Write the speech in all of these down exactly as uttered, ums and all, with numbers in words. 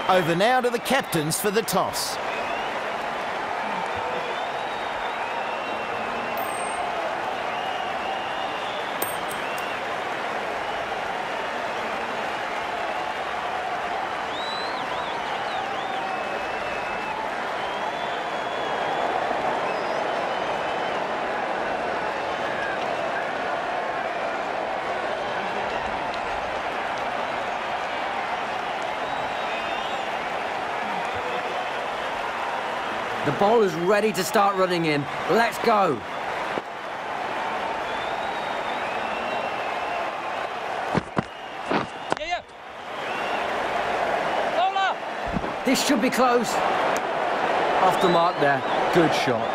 Over now to the captains for the toss. The bowler's ready to start running in. Let's go. Yeah, yeah. Bowler! This should be close. Off the mark there. Good shot.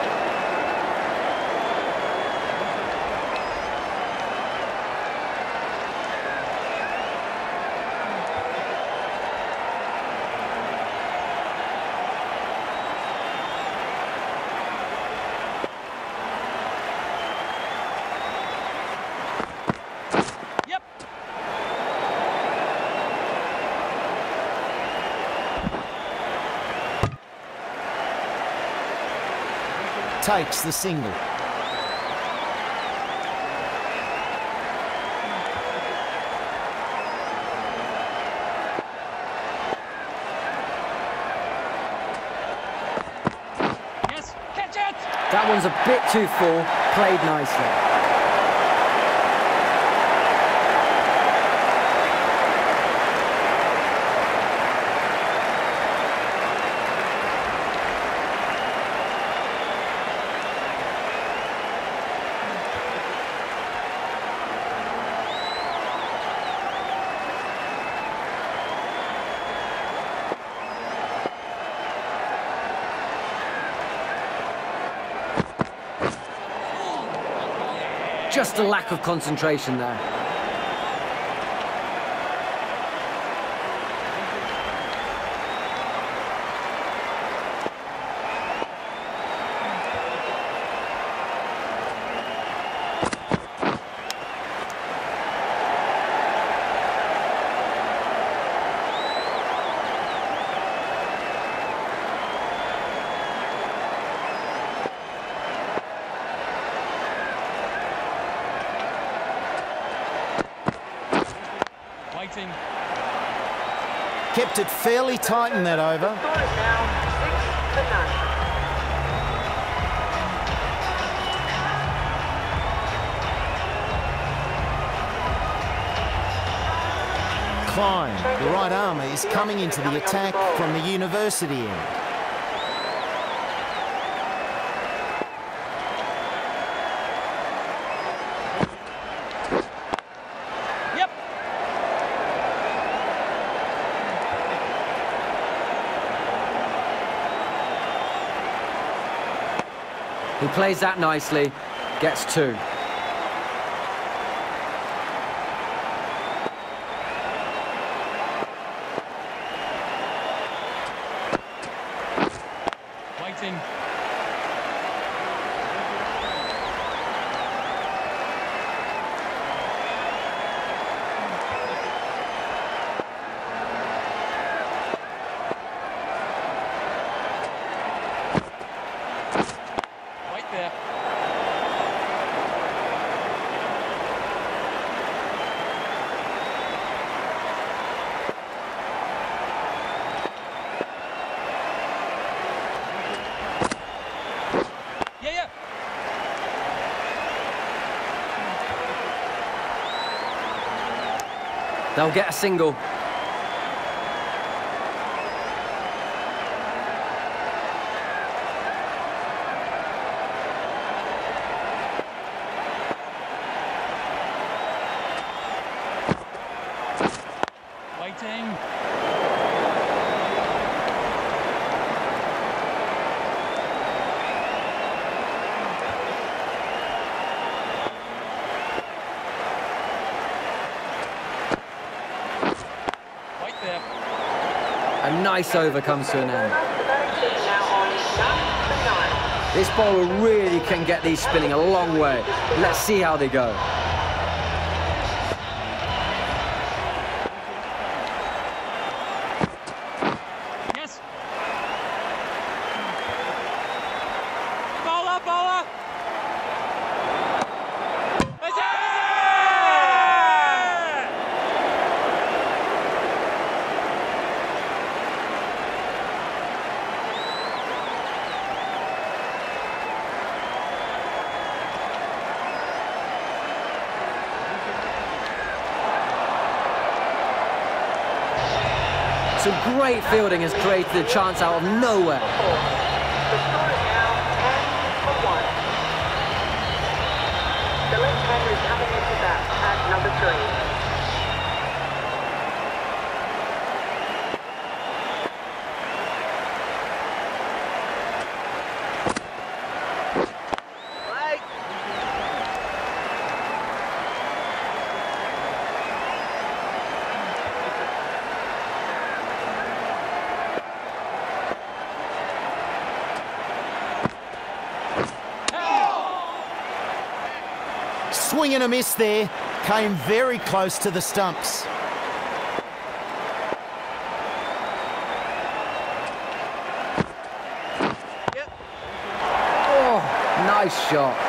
Takes the single. Yes, catch it! That one's a bit too full. Played nicely. Just a lack of concentration there. Waiting. Kept it fairly tight in that over. Score is now six to none. Klein, the right armour, is coming into the attack from the university end. He plays that nicely, gets two. Waiting. There. Yeah, yeah. They'll get a single. Waiting. Wait there. A nice over comes to an end. Now on nine to nine. This bowler really can get these spinning a long way. Let's see how they go. Some great fielding has created a chance out of nowhere. The score is now ten for one. The left-hander is coming into bat at number three. Swing and a miss there. Came very close to the stumps. Oh, nice shot.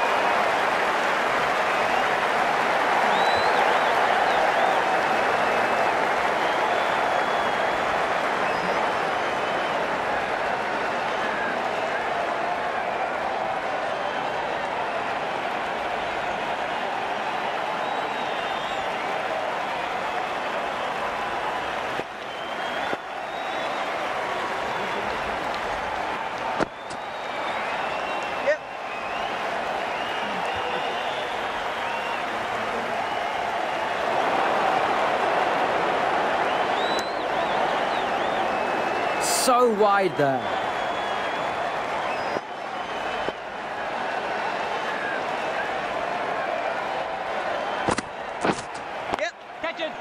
So wide there. Yep, catch it.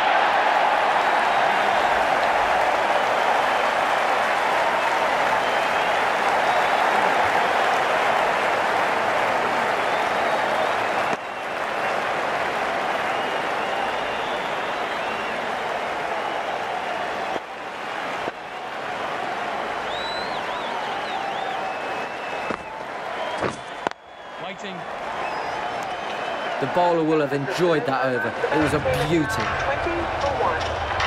Waiting. The bowler will have enjoyed that over. It was a beauty. twenty for one.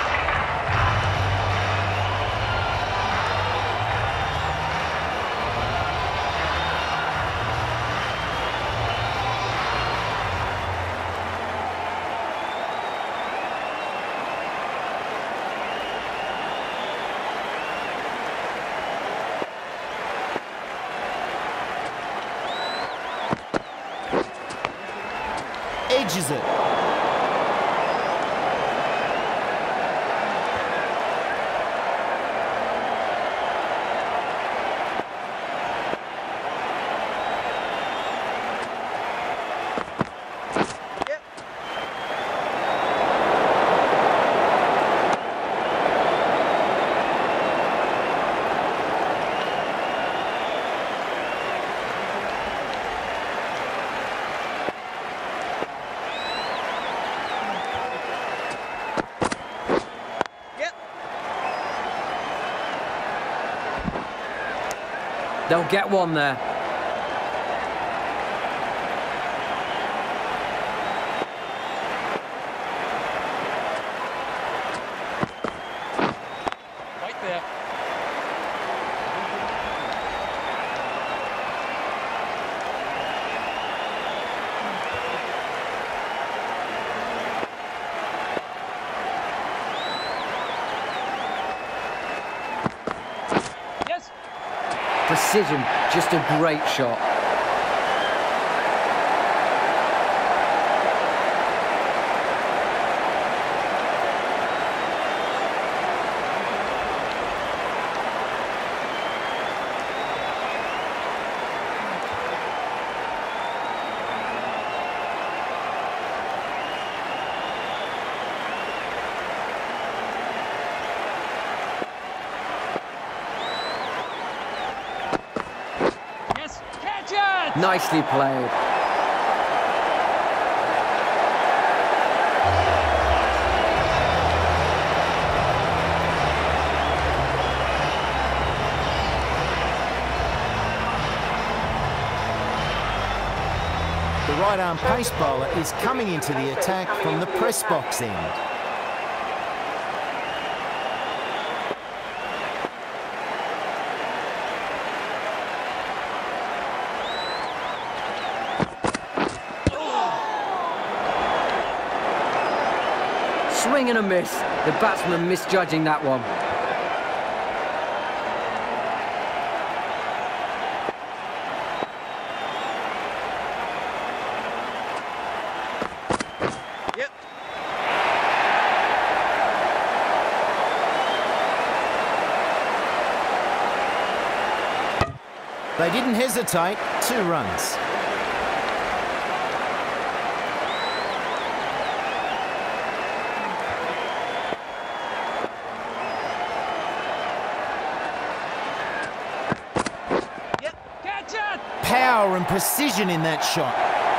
Edges it. They'll get one there. Right there. Yes. Precision, just a great shot. Nicely played. The right-arm pace bowler is coming into the attack from the press box end. Swing and a miss. The batsman misjudging that one. They didn't hesitate. Two runs. Yep. Catch it! Power and precision in that shot.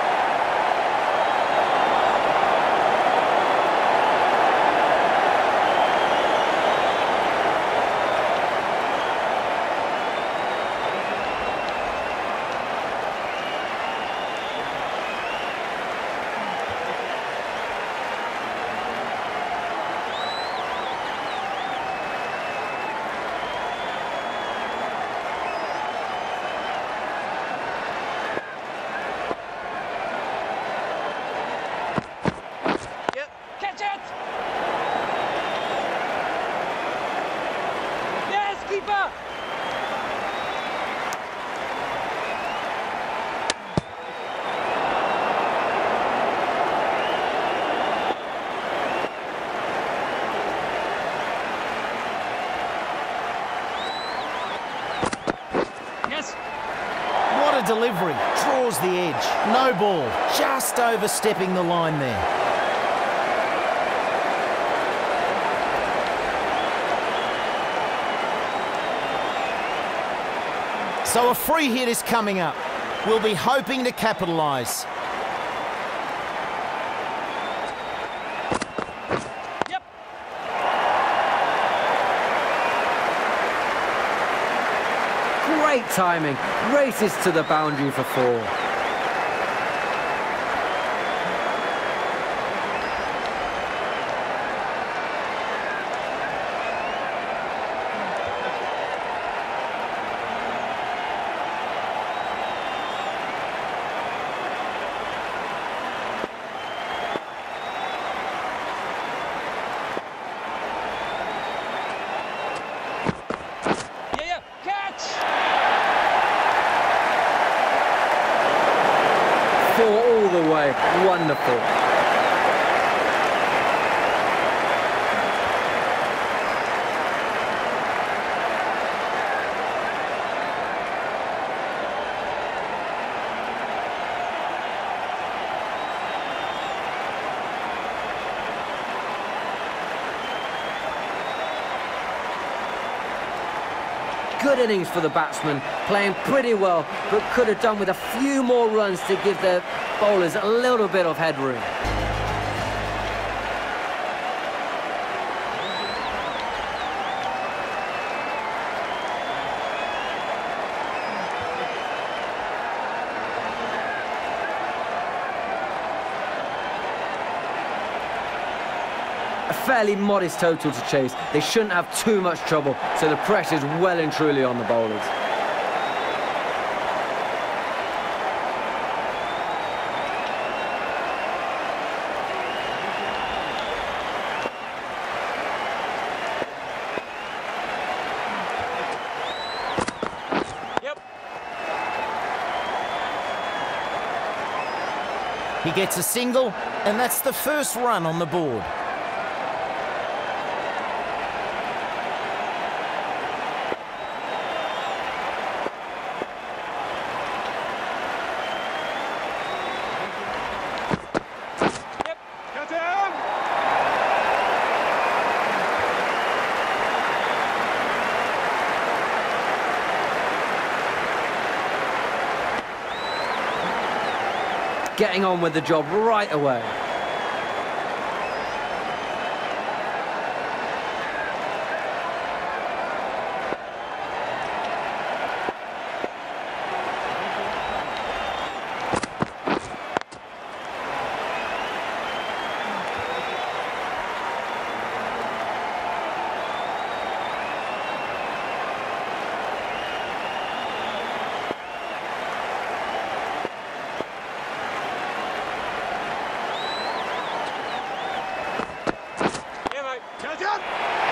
Catch it! Yes, keeper! Yes! What a delivery. Draws the edge. No ball. Just overstepping the line there. So a free hit is coming up. We'll be hoping to capitalise. Yep! Great timing. Races to the boundary for four. Yeah, yeah! Catch! Four all the way. Wonderful. Good innings for the batsman, playing pretty well, but could have done with a few more runs to give their bowlers a little bit of headroom. A fairly modest total to chase. They shouldn't have too much trouble, so the pressure's well and truly on the bowlers. Yep! He gets a single, and that's the first run on the board. Yep! Cut down! Getting on with the job right away. Yeah, mate! Catch it!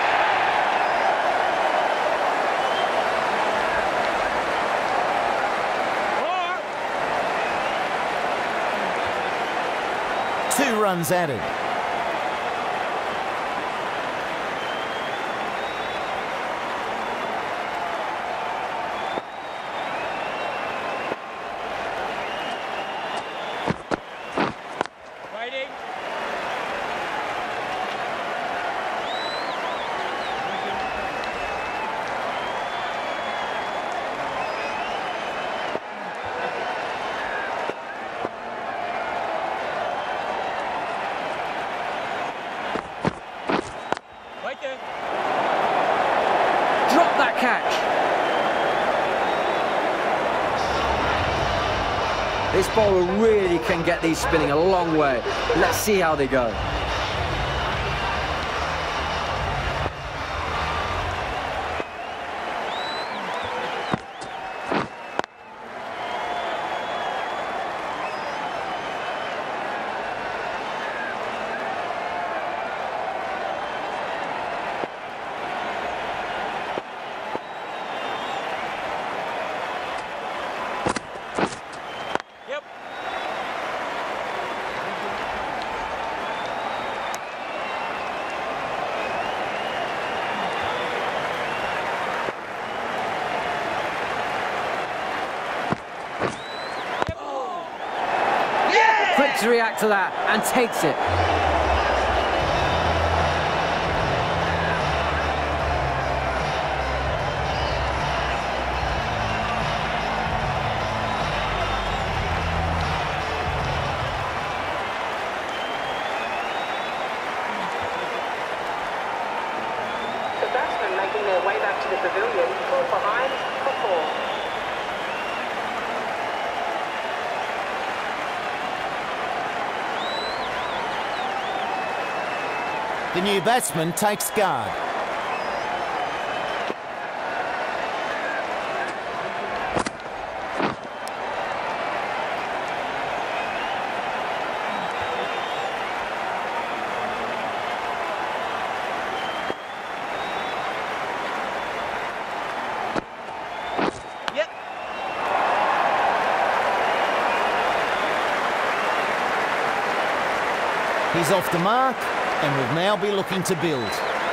Two runs added. Yeah. Drop that catch. This bowler really can get these spinning a long way. Let's see how they go. Quick to react to that and takes it. The batsmen making their way back to the pavilion, called behind for four. The new batsman takes guard. Yep. He's off the mark and will now be looking to build.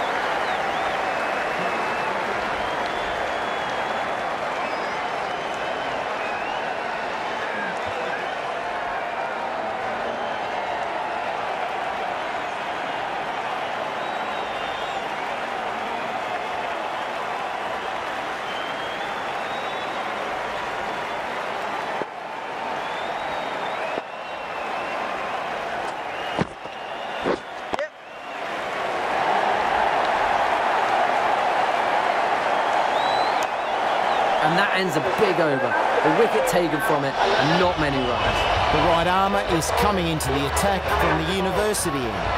And that ends a big over. The wicket taken from it, and not many runs. The right armour is coming into the attack from the university end.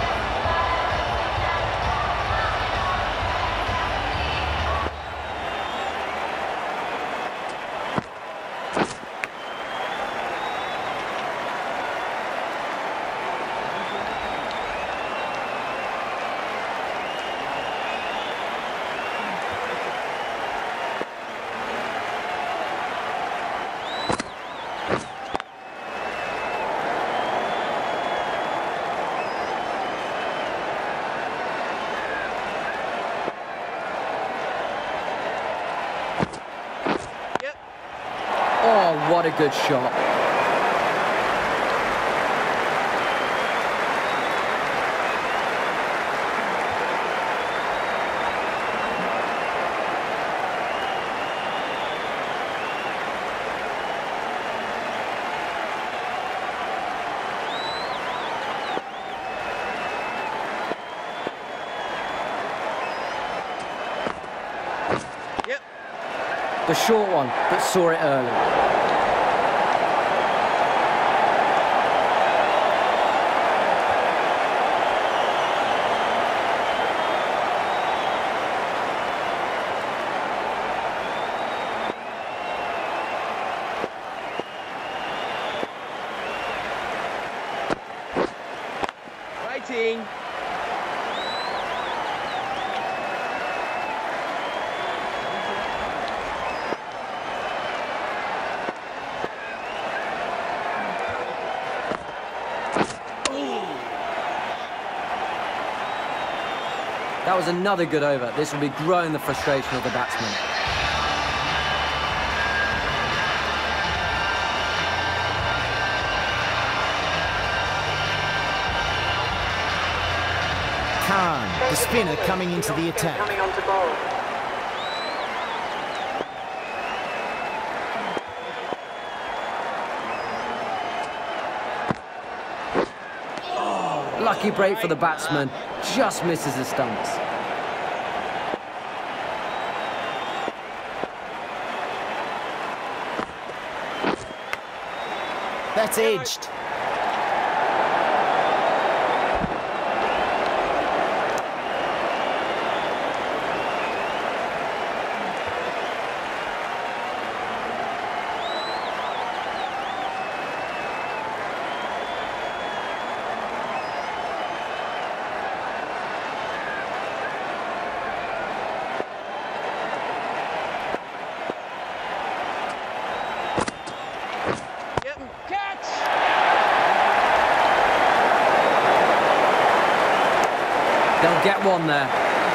Oh, what a good shot. Yep. The short one, but saw it early. Waiting. That was another good over. This will be growing the frustration of the batsman. Khan, the spinner, coming into the attack. Coming on to bowl. Lucky break for the batsman, just misses the stumps. That's edged. They'll get one there.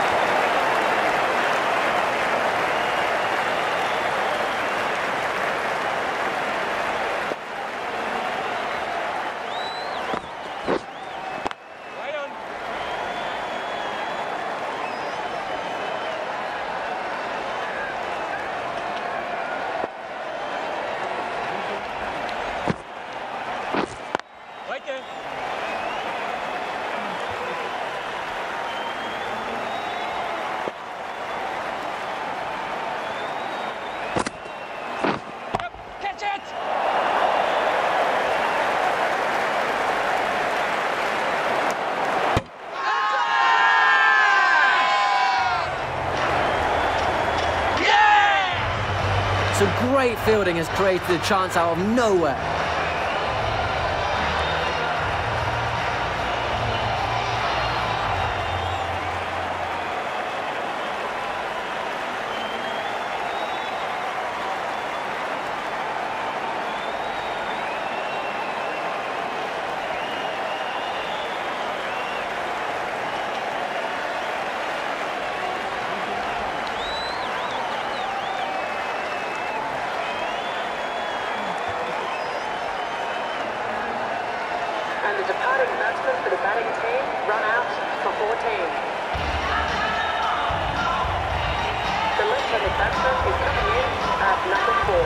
Right on. Right there. Some great fielding has created a chance out of nowhere. And the departing batsman for the batting team run out for fourteen. The left-handed batsman is coming in at number four.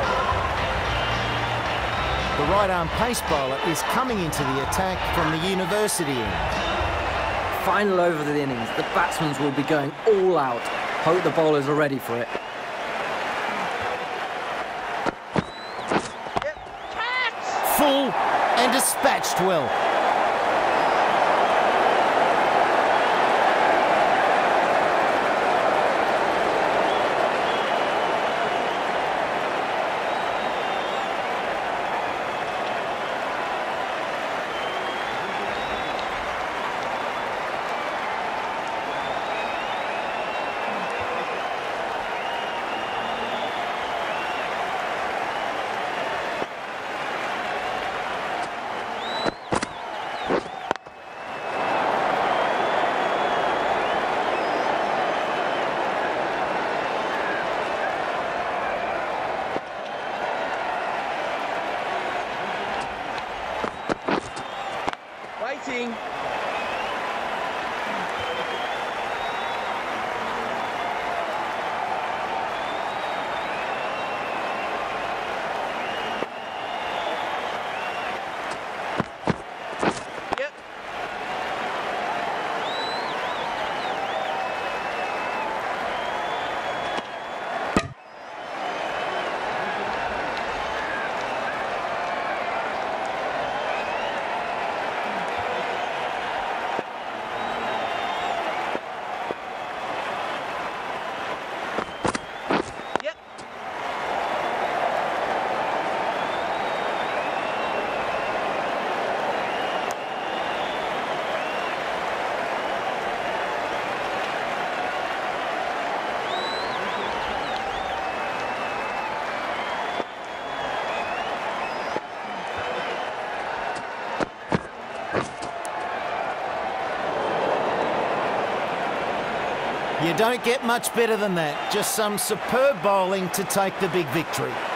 The right-arm pace bowler is coming into the attack from the university end. Final over of the innings. The batsmen will be going all out. Hope the bowlers are ready for it. Full and dispatched well. Waiting. Yep. You don't get much better than that. Just some superb bowling to take the big victory.